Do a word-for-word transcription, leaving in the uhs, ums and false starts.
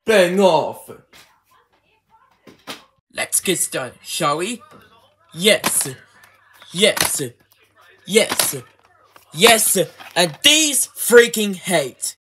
Bang off! Let's get started, shall we? Yes, yes, yes, yes, and these freaking hate.